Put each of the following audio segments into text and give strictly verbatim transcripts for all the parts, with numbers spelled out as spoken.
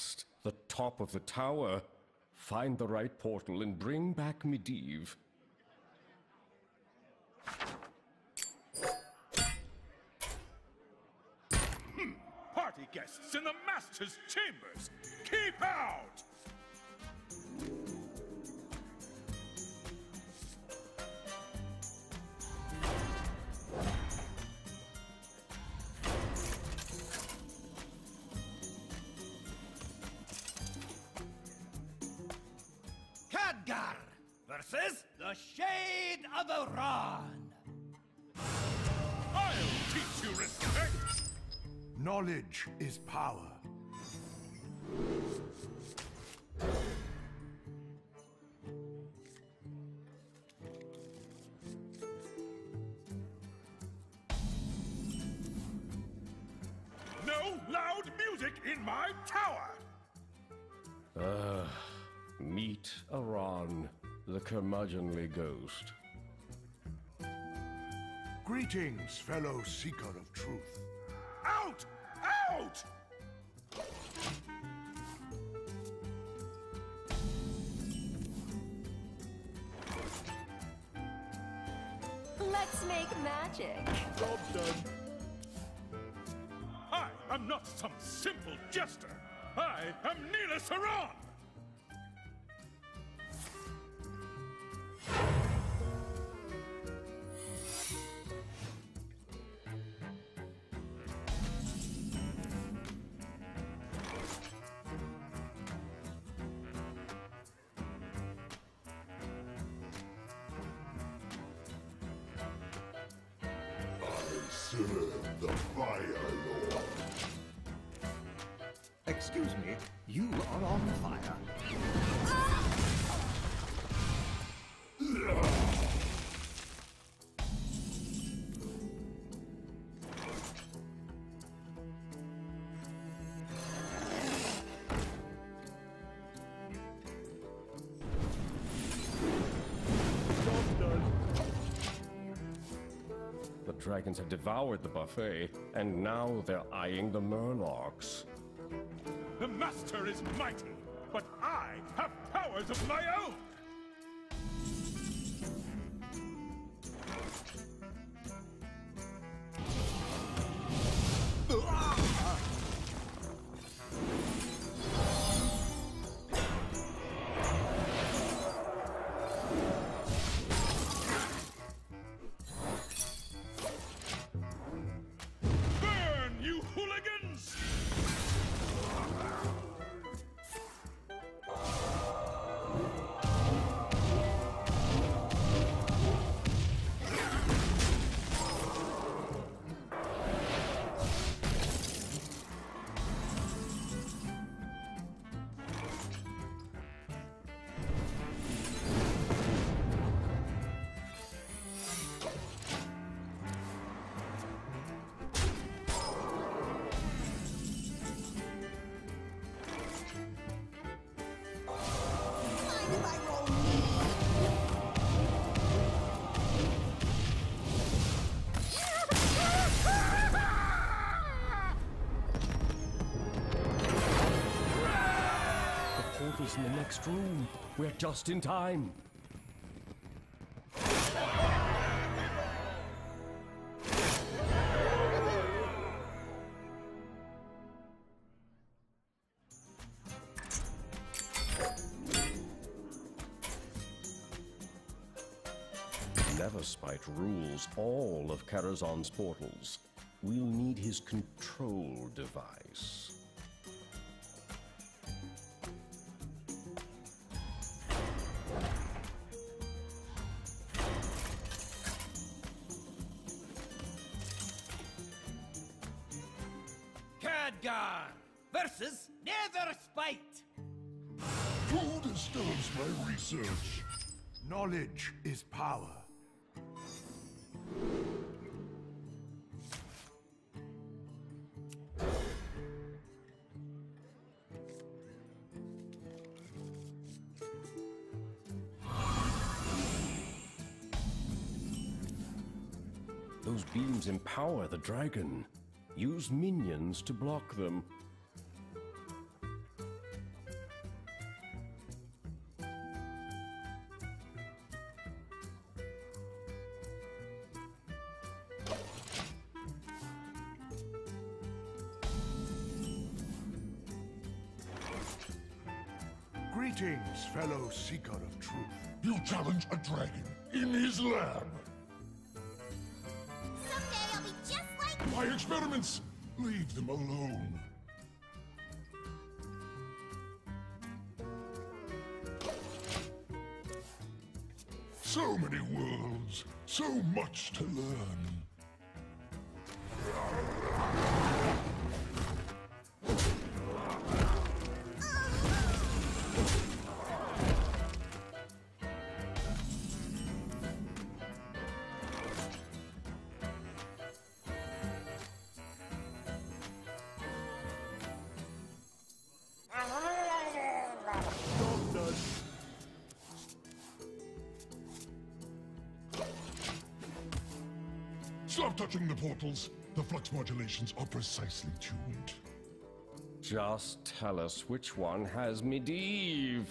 last, the top of the tower. Find the right portal and bring back Medivh. Hmm. Party guests in the Master's chambers! Keep out! Khadgar versus the Shade of Iran. I'll teach you respect! Knowledge is power. No loud music in my tower! Uh, meet Iran, the curmudgeonly ghost. Greetings, fellow seeker of truth. Out! Out! Let's make magic. Job done. I am not some simple jester. I am Neela Saran! Serve the Fire Lord. Excuse me, you are on fire. The dragons have devoured the buffet, and now they're eyeing the murlocs. The Master is mighty, but I have powers of my own! Burn, you hooligans! Portal's in the next room. We're just in time. Neverspite rules all of Karazhan's portals. We'll need his control device. Khadgar versus Neverspite. Who disturbs my research? Knowledge is power. Those beams empower the dragon. Use minions to block them. Greetings, fellow seeker of truth. You challenge a dragon in his lab. Someday I'll be just like... My experiments! Leave them alone. So many worlds, so much to learn. Stop touching the portals. The flux modulations are precisely tuned. Just tell us which one has Medivh.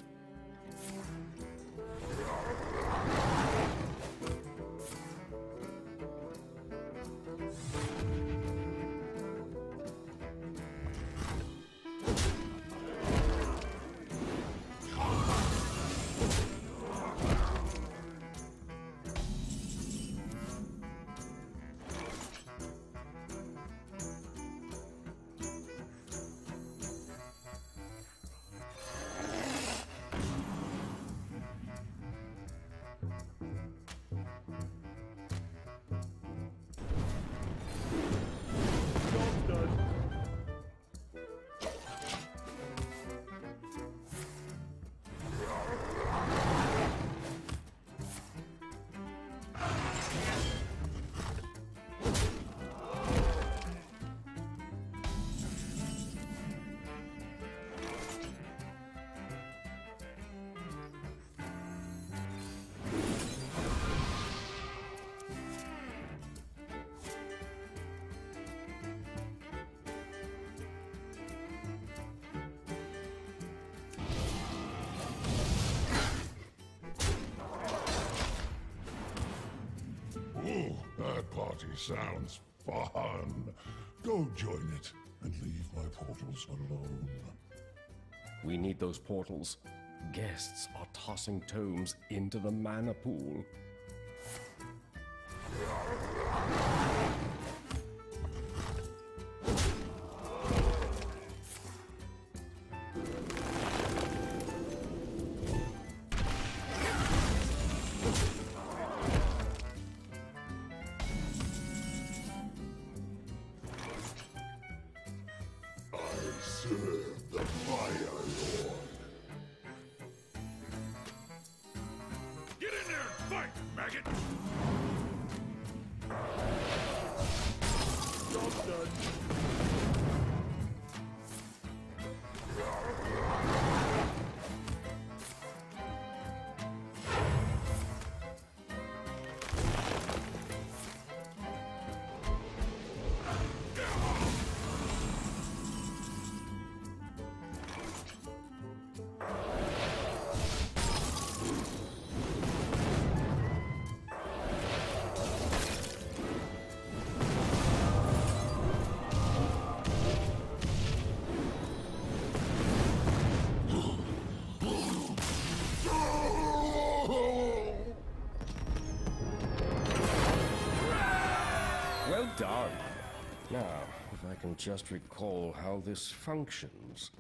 Oh, that party sounds fun. Go join it and leave my portals alone. We need those portals. Guests are tossing tomes into the mana pool. Serve the Fire Lord. Get in there and fight, maggot! Job done. Well done. Now, if I can just recall how this functions.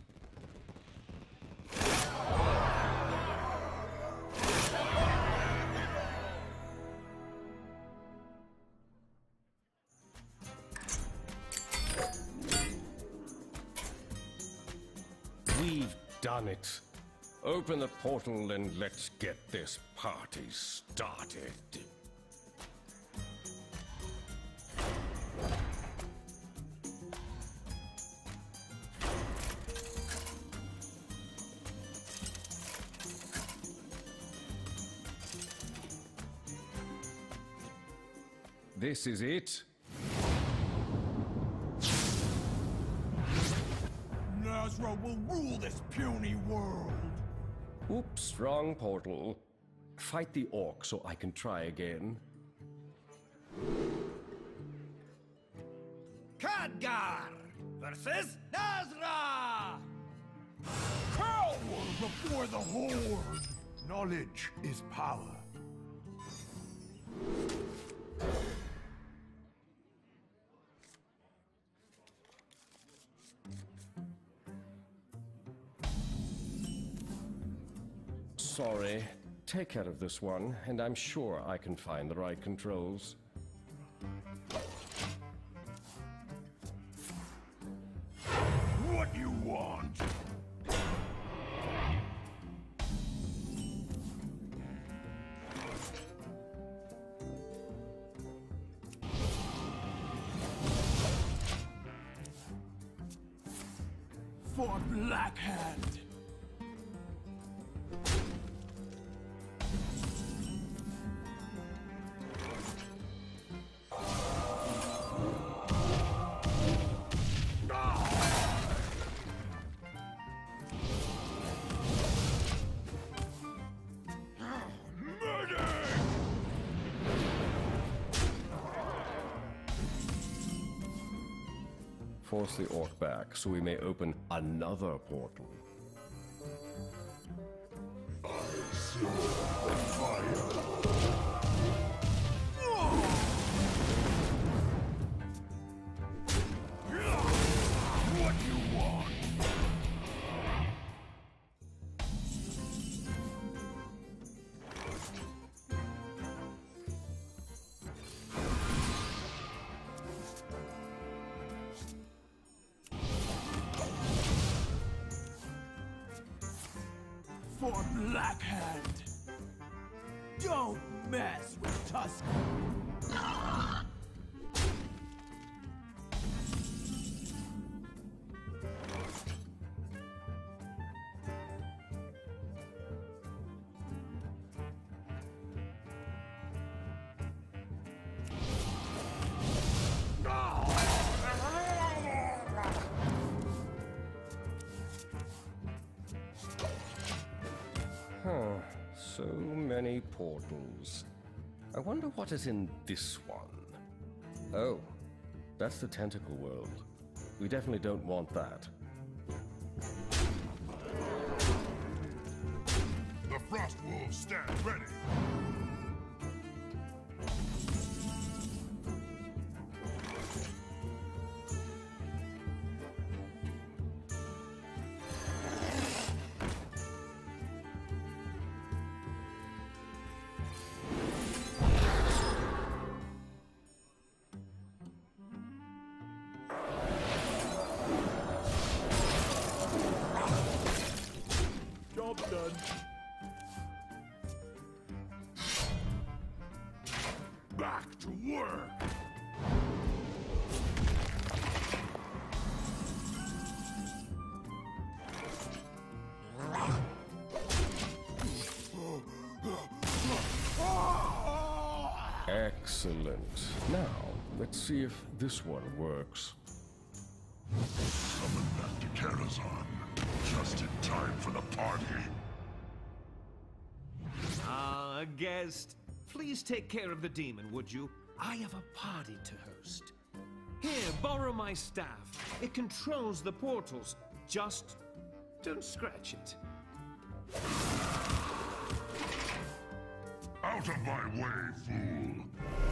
We've done it. Open the portal and let's get this party started. This is it. Nazra will rule this puny world. Oops, wrong portal. Fight the orc so I can try again. Khadgar versus Nazra. Cower before the horde! Knowledge is power. Sorry. Take care of this one, and I'm sure I can find the right controls. What you want? For Blackhand! Force the orc back so we may open another portal. What you want? For Blackhand! Don't mess with Tusk! Huh. So many portals. I wonder what is in this one. Oh, that's the tentacle world. We definitely don't want that. The Frost Wolves stand ready. Job done. Back to work! Excellent. Now, let's see if this one works. Summon back to Karazhan. Just in time for the party. Ah, a guest. Please take care of the demon, would you? I have a party to host. Here, borrow my staff. It controls the portals. Just don't scratch it. Out of my way, fool!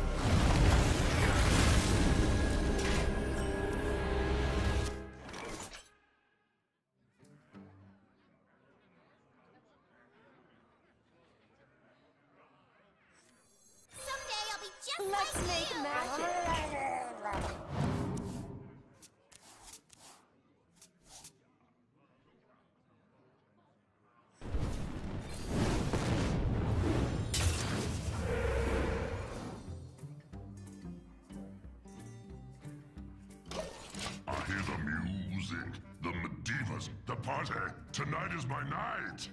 Someday I'll be just Let's like make you! magic. I hear the music, the Medivas, the party. Tonight is my night.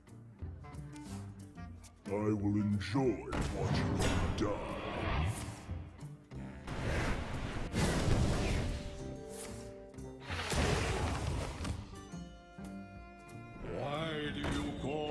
I will enjoy watching you die. Why do you call?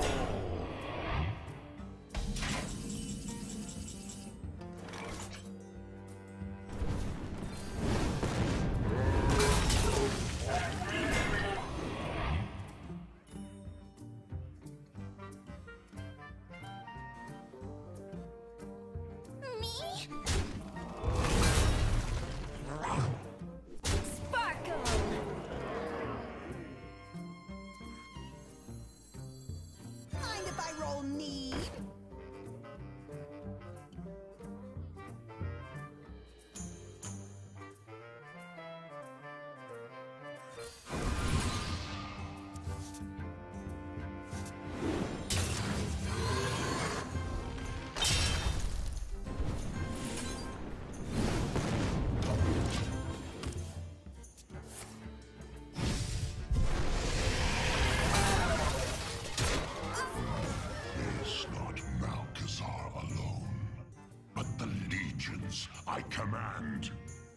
sounds, I command.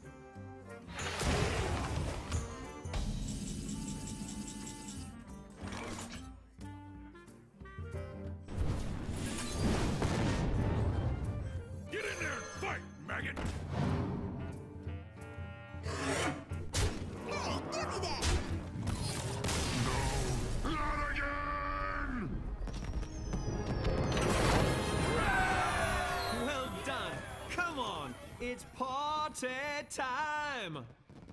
Get in there and fight, maggot! Hey, give me that! No, not again! Well done. Come on, it's party time.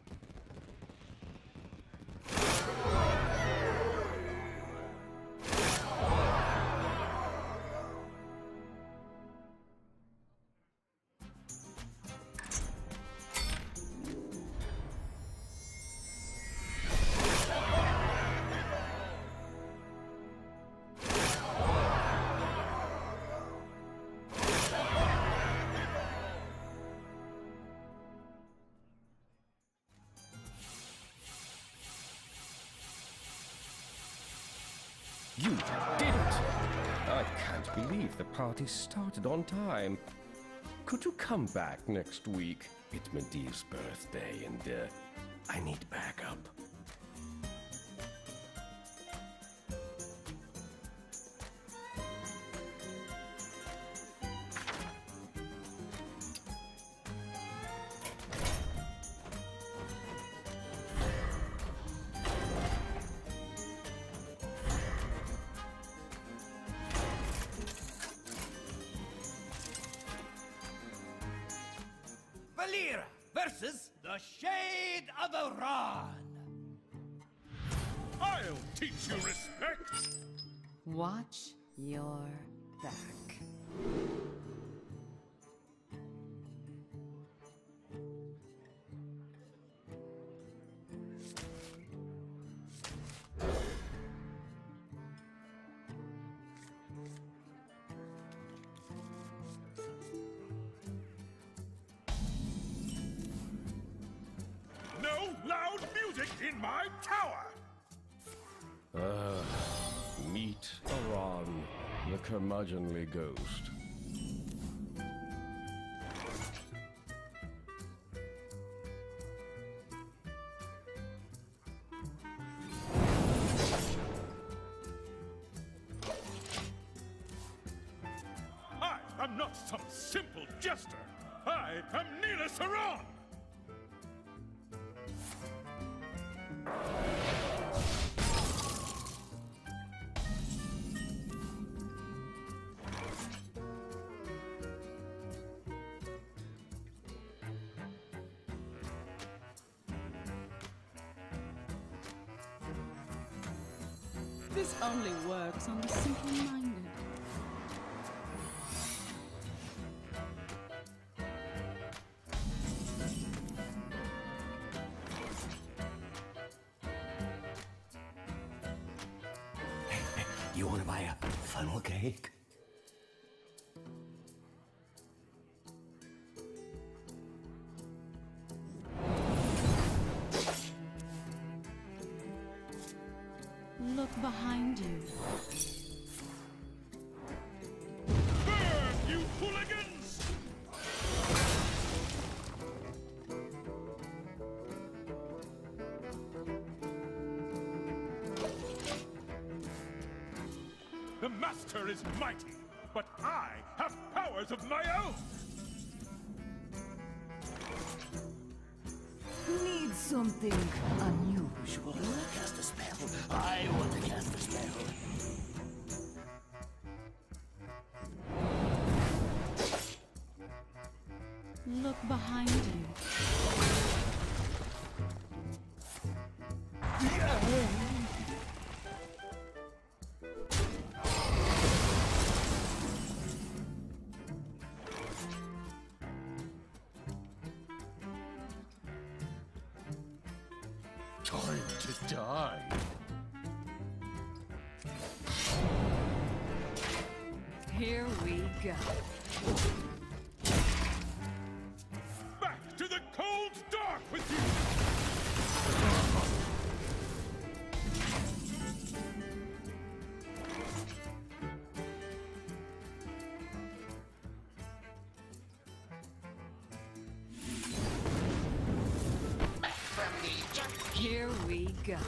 You did it! I can't believe the party started on time. Could you come back next week? It's Medivh's birthday and uh, I need backup. Valera versus the Shade of Iran. I'll teach you respect! Watch your back. No loud music in my tower! Uh, meet Aran, the curmudgeonly ghost. I am not some simple jester! I am Nila Saran! This only works on the simple-minded. You want to buy a funnel cake? Look behind you. Burn, you hooligans! The Master is mighty, but I have powers of my own! Need something unusual. Cast a spell. I want to cast a spell. Look behind you. Time to die. Here we go. Back to the cold dark with you! Here we go.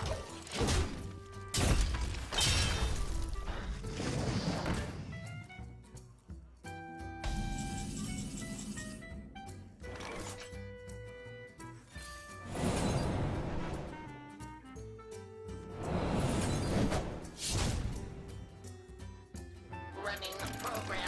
Running the program.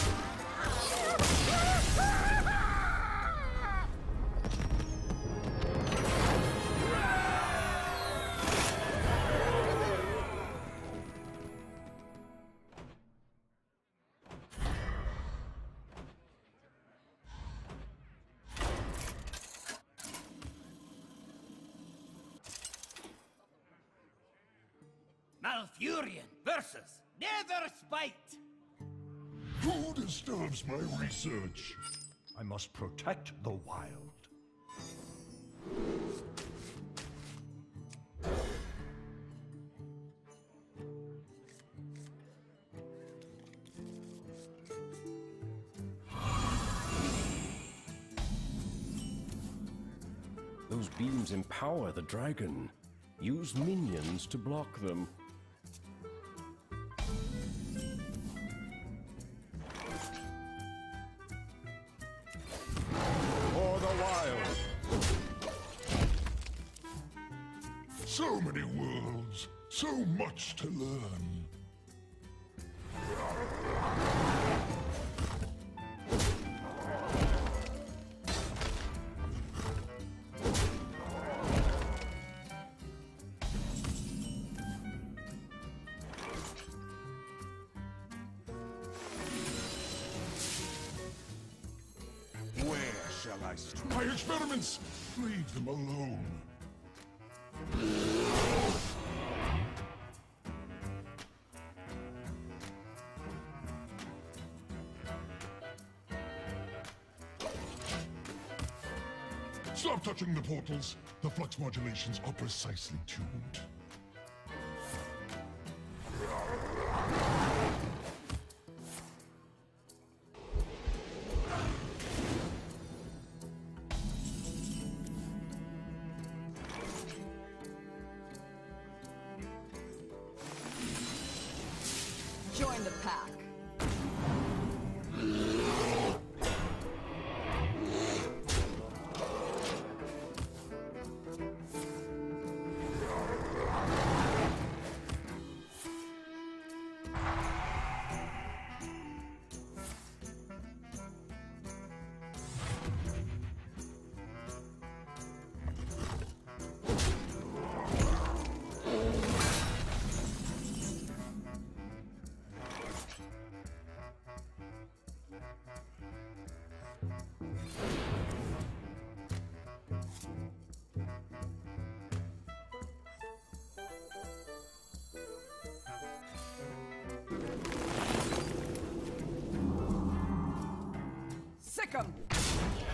Malfurion versus Never Spite. Who disturbs my research? I must protect the wild. Those beams empower the dragon. Use minions to block them. For the wild. So many worlds, so much to learn. Where shall I strike? My experiments! Leave them alone. Stop touching the portals. The flux modulations are precisely tuned. Join the pack. Sick 'em!